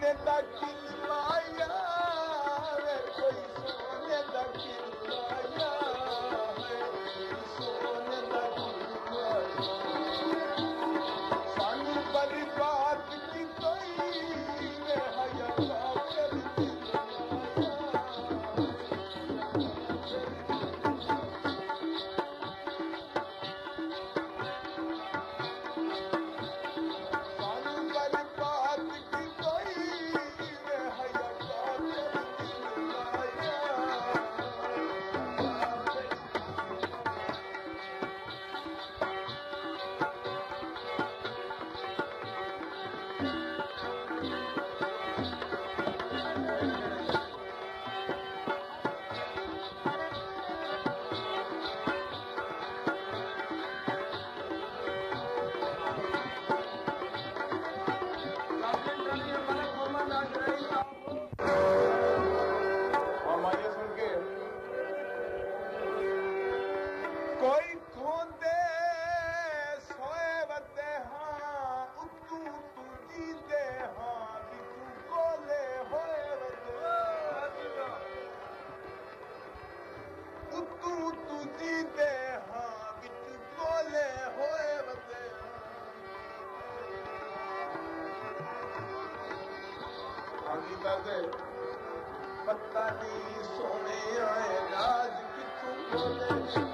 पता नहीं सोने आए राज कितू बोले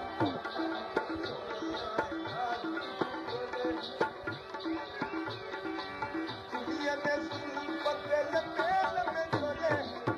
दुनिया ने सुन पते लंबे लंबे चले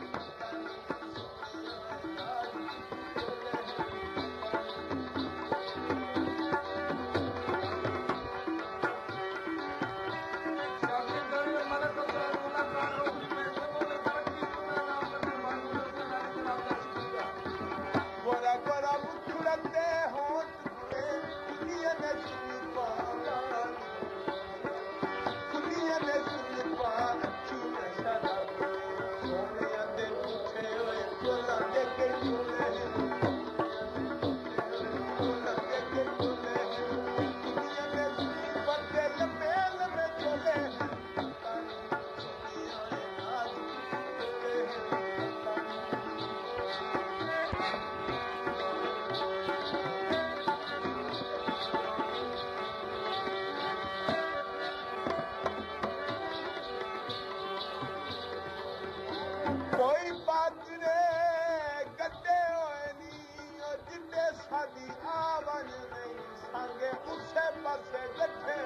कोई बाजरे गड्ढे होए नी और जिन्ने सादी आवाज नहीं संगे उसे पासे गड्ढे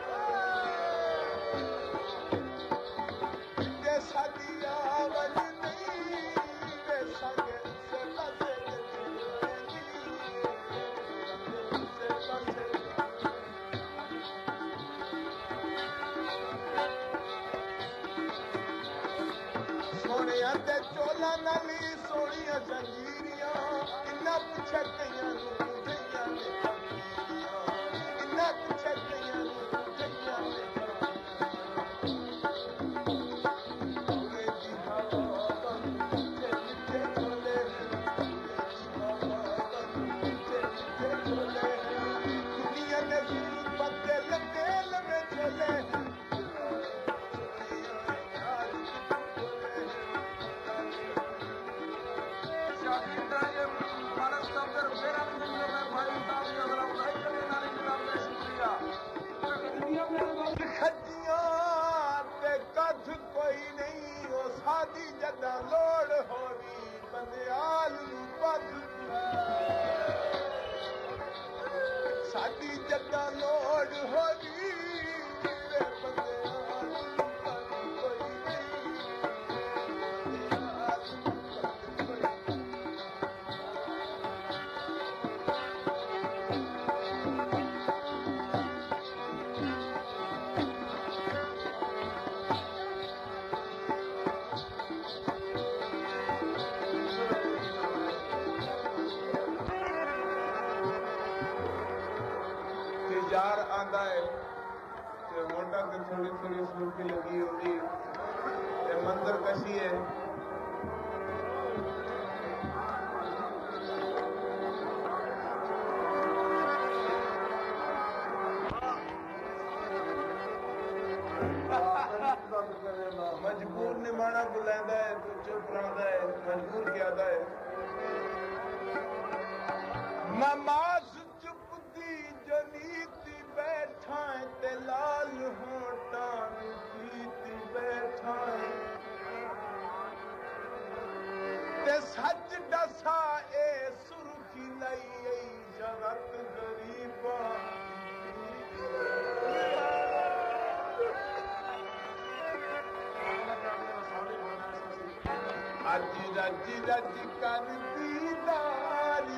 जिन्ने सादी आवाज नहीं वे संगे उसे पासे सोनिया ते चोला नाली सोनिया जंजीरियां इन्ना पिछे कईयां नूं गईयां ने इन्ना पिछे कईयां नूं गईयां ने पूरे दी हवा मिठे मिठे चोले मिठे चोले दुनिया ने पत्ते लंबे लंबे चोले कोई नहीं वो सादी जदा लोड़ होगी बंदियाल पद सादी जदा लोड़ होगी बंदियाल कोई यार आंदा है ते मोटा ते थोड़ी थोड़ी सुर्खी लगी होगी ते मंदिर कशी है मजबूर ने माना बुलांदा है तो चुप रहंदा है मजबूर कियादा है नमाज चुप दी जो नीति बैठा ते लाल होटा नीति बैठा ते सच दसा ए सुर्खी लई जगत गरीबा अज रज रज कर दीदारी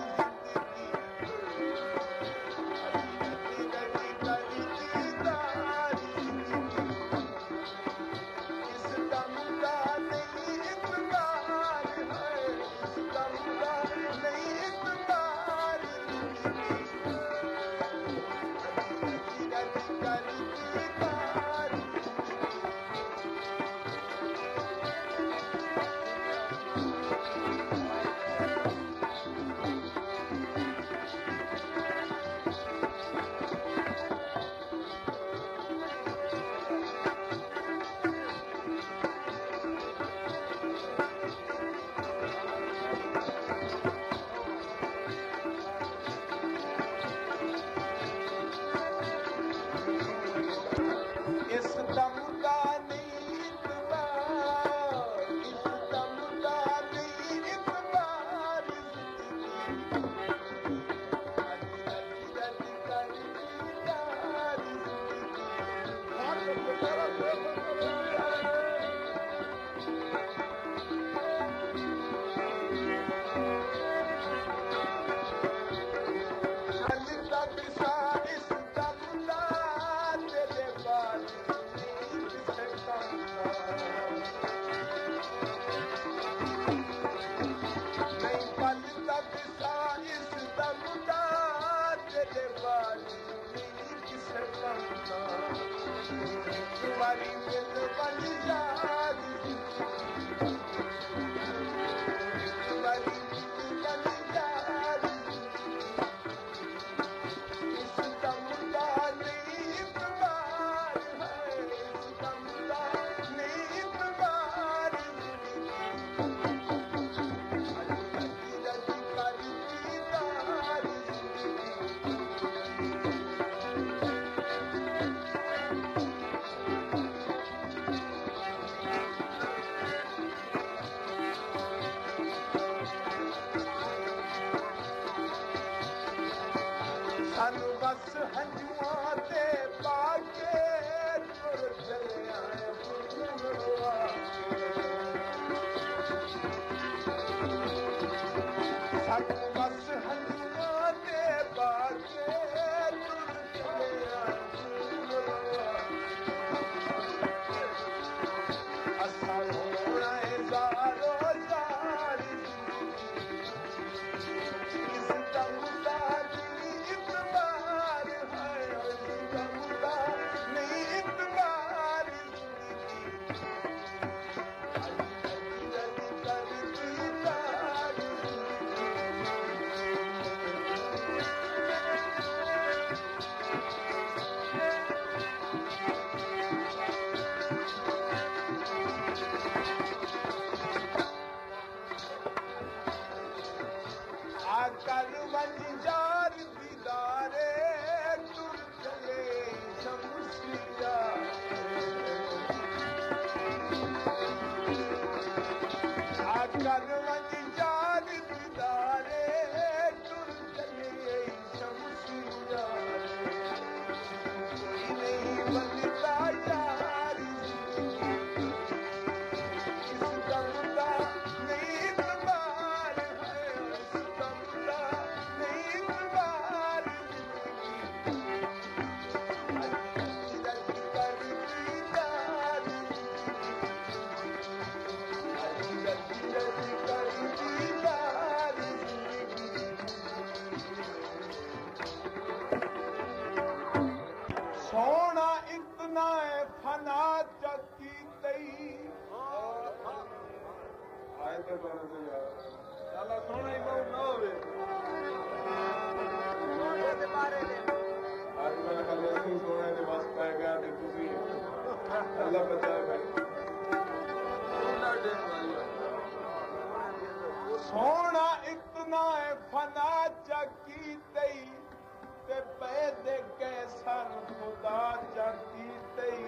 सोना इतना फना चकी तई ते पैदे कैसन खुदा चकी तई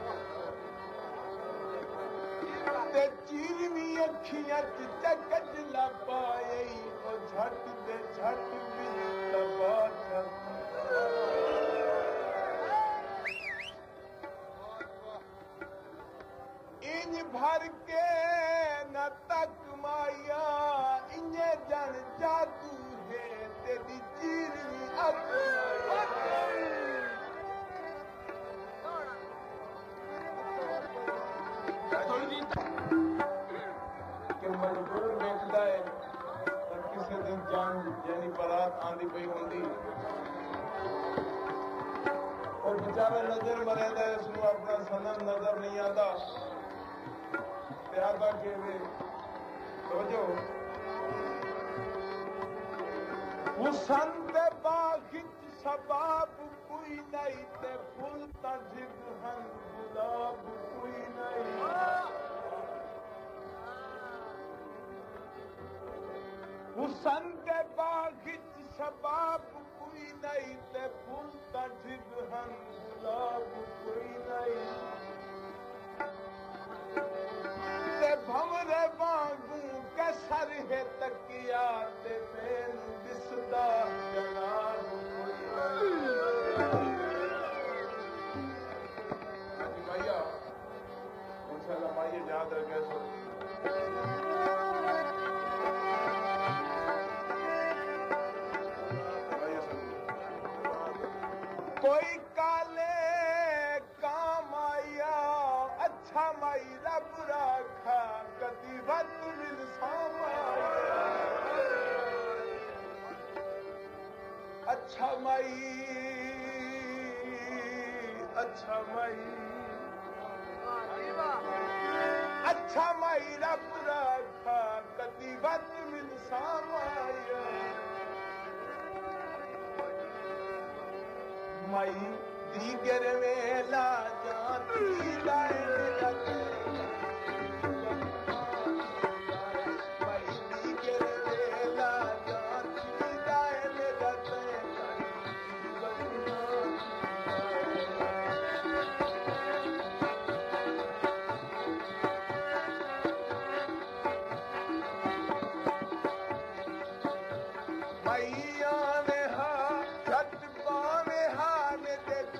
ते चीरनी अखियां चकच लपाई ओ झट दे झट भी लबा इंज भर के न तक माया इंज जन जादू है तेरी चीरनी कि मजबूर वेखदा है पर किसी दिन जान यानी बारात आंदी पई होंदी और बेचारा नजर मरेंदा इसनू अपना सनम नजर नहीं आता प्यार के वे समझो हुसन दे बागिच सबाब कोई नहीं ते फूल ता जिगहन गुलाब कोई नहीं हुसन दे बागिच सबाब कोई नहीं ते फूल ता जिगहन गुलाब कोई नहीं भमरे वांगू कसर है तकिया ते मैनू दिसदा जनाब भैया इंशाल्लाह माइए याद रखे सो कोई काले काम आया अच्छा माई रब राखा कदी वत मिल सामाया अच्छा माई अच्छा माई अच्छा माई रब राखा कदी वत मिल सामाया माई दीगर वेला जाती लाए लगे माई दीगर वेला जाती लाए लगे मैया ने हा छठ पावे हार दे